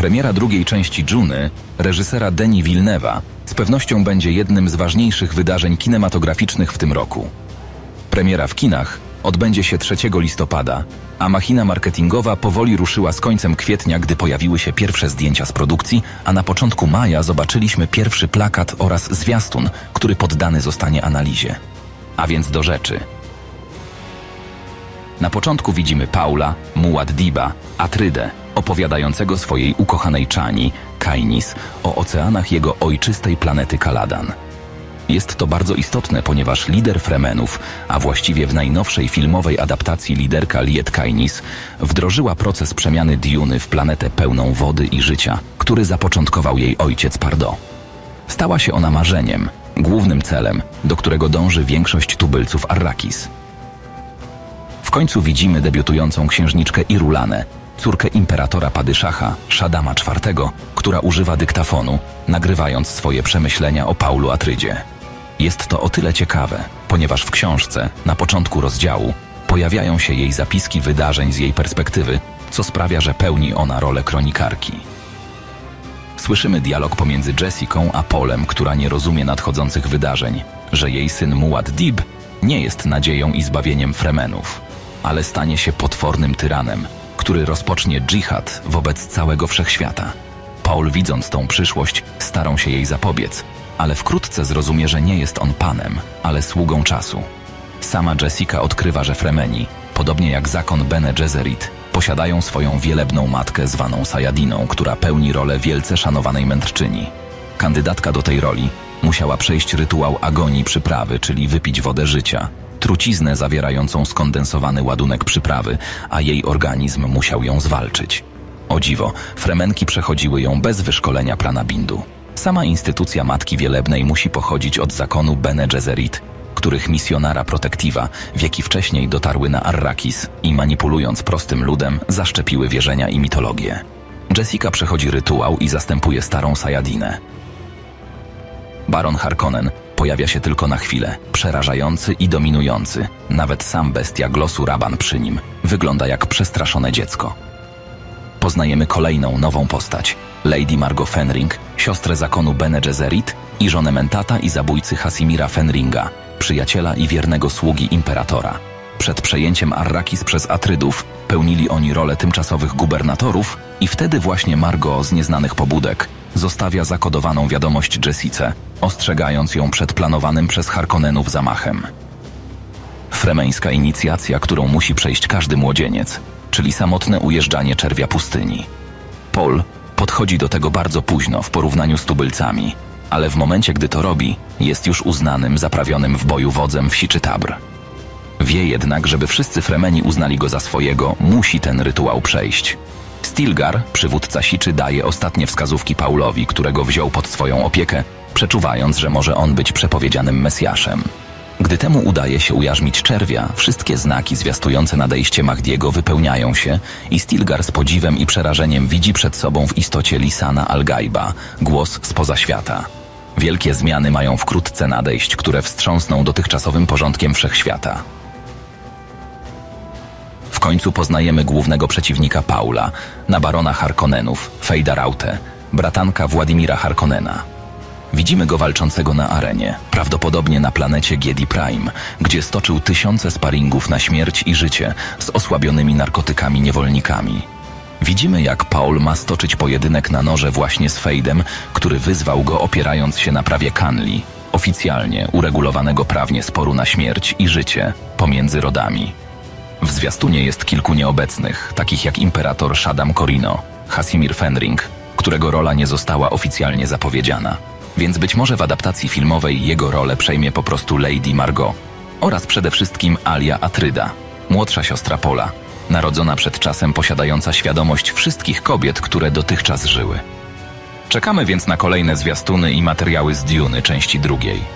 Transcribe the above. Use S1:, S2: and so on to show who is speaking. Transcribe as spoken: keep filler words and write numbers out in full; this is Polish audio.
S1: Premiera drugiej części Dżuny, reżysera Denis Villeneuve'a, z pewnością będzie jednym z ważniejszych wydarzeń kinematograficznych w tym roku. Premiera w kinach odbędzie się trzeciego listopada, a machina marketingowa powoli ruszyła z końcem kwietnia, gdy pojawiły się pierwsze zdjęcia z produkcji, a na początku maja zobaczyliśmy pierwszy plakat oraz zwiastun, który poddany zostanie analizie. A więc do rzeczy. Na początku widzimy Paula, Muad'Diba, Atrydę, opowiadającego swojej ukochanej Chani, Kainis, o oceanach jego ojczystej planety Caladan. Jest to bardzo istotne, ponieważ lider Fremenów, a właściwie w najnowszej filmowej adaptacji liderka Liet Kainis, wdrożyła proces przemiany Duny w planetę pełną wody i życia, który zapoczątkował jej ojciec Pardo. Stała się ona marzeniem, głównym celem, do którego dąży większość tubylców Arrakis. W końcu widzimy debiutującą księżniczkę Irulanę, córkę imperatora Padyszacha, Shaddama czwartego, która używa dyktafonu, nagrywając swoje przemyślenia o Paulu Atrydzie. Jest to o tyle ciekawe, ponieważ w książce, na początku rozdziału, pojawiają się jej zapiski wydarzeń z jej perspektywy, co sprawia, że pełni ona rolę kronikarki. Słyszymy dialog pomiędzy Jessicą a Paulem, która nie rozumie nadchodzących wydarzeń, że jej syn Muad'Dib nie jest nadzieją i zbawieniem Fremenów, ale stanie się potwornym tyranem, który rozpocznie dżihad wobec całego wszechświata. Paul, widząc tą przyszłość, starał się jej zapobiec, ale wkrótce zrozumie, że nie jest on panem, ale sługą czasu. Sama Jessica odkrywa, że Fremeni, podobnie jak zakon Bene Gesserit, posiadają swoją wielebną matkę zwaną Sayadiną, która pełni rolę wielce szanowanej mędrczyni. Kandydatka do tej roli musiała przejść rytuał agonii przyprawy, czyli wypić wodę życia, truciznę zawierającą skondensowany ładunek przyprawy, a jej organizm musiał ją zwalczyć. O dziwo, Fremenki przechodziły ją bez wyszkolenia Pranabindu. Sama instytucja Matki Wielebnej musi pochodzić od zakonu Bene Gesserit, których misjonara Protectiva wieki wcześniej dotarły na Arrakis i manipulując prostym ludem zaszczepiły wierzenia i mitologię. Jessica przechodzi rytuał i zastępuje starą Sayadinę. Baron Harkonnen pojawia się tylko na chwilę, przerażający i dominujący. Nawet sam bestia Glossu Raban przy nim wygląda jak przestraszone dziecko. Poznajemy kolejną nową postać, Lady Margot Fenring, siostrę zakonu Bene Gesserit i żonę Mentata i zabójcy Hasimira Fenringa, przyjaciela i wiernego sługi imperatora. Przed przejęciem Arrakis przez Atrydów pełnili oni rolę tymczasowych gubernatorów i wtedy właśnie Margot z nieznanych pobudek zostawia zakodowaną wiadomość Jessice, ostrzegając ją przed planowanym przez Harkonnenów zamachem. Fremeńska inicjacja, którą musi przejść każdy młodzieniec, czyli samotne ujeżdżanie czerwia pustyni. Paul podchodzi do tego bardzo późno w porównaniu z tubylcami, ale w momencie, gdy to robi, jest już uznanym, zaprawionym w boju wodzem w Siczy-Tabr. Wie jednak, żeby wszyscy Fremeni uznali go za swojego, musi ten rytuał przejść. Stilgar, przywódca Siczy, daje ostatnie wskazówki Paulowi, którego wziął pod swoją opiekę, przeczuwając, że może on być przepowiedzianym Mesjaszem. Gdy temu udaje się ujarzmić czerwia, wszystkie znaki zwiastujące nadejście Mahdiego wypełniają się i Stilgar z podziwem i przerażeniem widzi przed sobą w istocie Lisana Al-Gaiba, głos spoza świata. Wielkie zmiany mają wkrótce nadejść, które wstrząsną dotychczasowym porządkiem wszechświata. W końcu poznajemy głównego przeciwnika Paula, na barona Harkonnenów, Fejda Rautę, bratanka Władimira Harkonnena. Widzimy go walczącego na arenie, prawdopodobnie na planecie Giedi Prime, gdzie stoczył tysiące sparingów na śmierć i życie z osłabionymi narkotykami niewolnikami. Widzimy, jak Paul ma stoczyć pojedynek na noże właśnie z Fejdem, który wyzwał go, opierając się na prawie Kanli, oficjalnie uregulowanego prawnie sporu na śmierć i życie pomiędzy rodami. W zwiastunie jest kilku nieobecnych, takich jak imperator Shaddam Corrino, Hasimir Fenring, którego rola nie została oficjalnie zapowiedziana. Więc być może w adaptacji filmowej jego rolę przejmie po prostu Lady Margot oraz przede wszystkim Alia Atryda, młodsza siostra Paula, narodzona przed czasem, posiadająca świadomość wszystkich kobiet, które dotychczas żyły. Czekamy więc na kolejne zwiastuny i materiały z Duny części drugiej.